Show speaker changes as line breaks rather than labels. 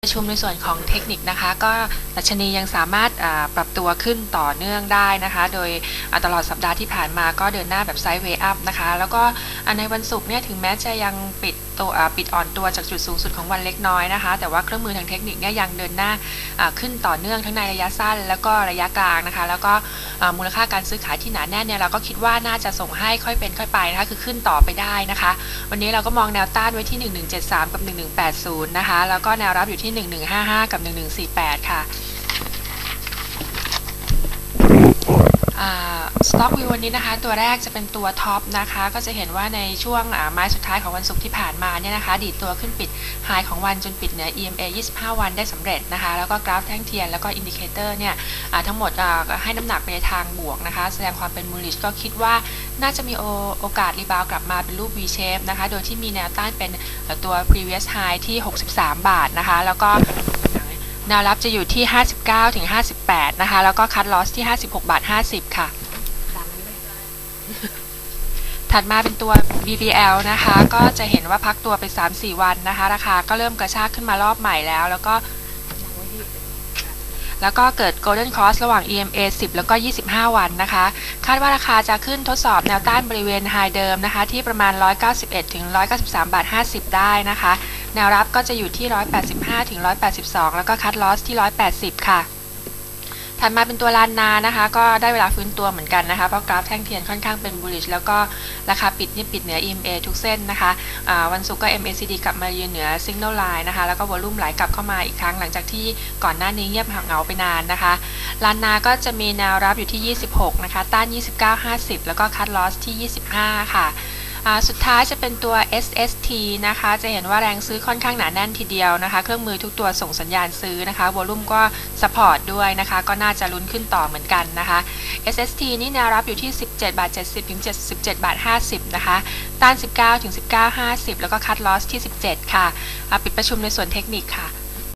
ประชุมในส่วนของเทคนิคนะคะก็ดัชนียังสามารถปรับตัวขึ้นต่อเนื่องได้นะคะโดยตลอดสัปดาห์ที่ผ่านมาก็เดินหน้าแบบไซด์เวย์อัพนะคะแล้วก็ในวันศุกร์เนี่ยถึงแม้จะยังปิดอ่อนตัวจากจุดสูงสุดของวันเล็กน้อยนะคะแต่ว่าเครื่องมือทางเทคนิคเนี่ยยังเดินหน้าขึ้นต่อเนื่องทั้งในระยะสั้นแล้วก็ระยะกลางนะคะแล้วก็มูลค่าการซื้อขายที่หนาแน่นเนี่ยเราก็คิดว่าน่าจะส่งให้ค่อยเป็นค่อยไปนะคะคือขึ้นต่อไปได้นะคะวันนี้เราก็มองแนวต้านไว้ที่1173กับ1180นะคะแล้วก็แนวรับอยู่ที่1155กับ1148ค่ะStock View วันนี้นะคะตัวแรกจะเป็นตัวท็อปนะคะก็จะเห็นว่าในช่วงไม้สุดท้ายของวันศุกร์ที่ผ่านมาเนี่ยนะคะดีดตัวขึ้นปิดไฮของวันจนปิดเหนือ EMA 25 วันได้สำเร็จนะคะแล้วก็กราฟแท่งเทียนแล้วก็อินดิเคเตอร์เนี่ยทั้งหมดให้น้ำหนักไปในทางบวกนะคะแสดงความเป็น bullish ก็คิดว่าน่าจะมีโอกาสรีบาวกลับมาเป็นรูป V shape นะคะโดยที่มีแนวต้านเป็นตัว previous high ที่63 บาทนะคะแล้วก็แนวรับจะอยู่ที่59ถึง58นะคะแล้วก็คัทลอสที่56บาท50ค่ะถัดมาเป็นตัว BBL นะคะก็จะเห็นว่าพักตัวไป 3-4 วันนะคะราคาก็เริ่มกระชากขึ้นมารอบใหม่แล้วก็เกิด Golden Cross ระหว่าง EMA 10 แล้วก็ 25 วันนะคะคาดว่าราคาจะขึ้นทดสอบแนวต้านบริเวณไฮเดิมนะคะที่ประมาณ191ถึง193บาท50ได้นะคะแนวรับก็จะอยู่ที่185ถึง182แล้วก็คัทลอสที่180ค่ะถัดมาเป็นตัวลานนานะคะก็ได้เวลาฟื้นตัวเหมือนกันนะคะเพราะกราฟแท่งเทียนค่อนข้างเป็น bullish แล้วก็ราคาปิดเหนือ EMA ทุกเส้นนะคะวันศุกร์ก็ MACD กลับมายืนเหนือ Signal Line นะคะแล้วก็วอลุ่มไหลกลับเข้ามาอีกครั้งหลังจากที่ก่อนหน้านี้เงียบเหงาไปนานนะคะลานนาก็จะมีแนวรับอยู่ที่26นะคะต้าน29.50แล้วก็คัทลอสที่25ค่ะสุดท้ายจะเป็นตัว SST นะคะจะเห็นว่าแรงซื้อค่อนข้างหนาแน่นทีเดียวนะคะเครื่องมือทุกตัวส่งสัญญาณซื้อนะคะวอลุ่มก็ซัพพอร์ตด้วยนะคะก็น่าจะลุ้นขึ้นต่อเหมือนกันนะคะ SST นี่แนวรับอยู่ที่17บาท70ถึง77บาท50นะคะต้าน19ถึง19.50แล้วก็คัทลอสที่17ค่ะปิดประชุมในส่วนเทคนิคค่ะ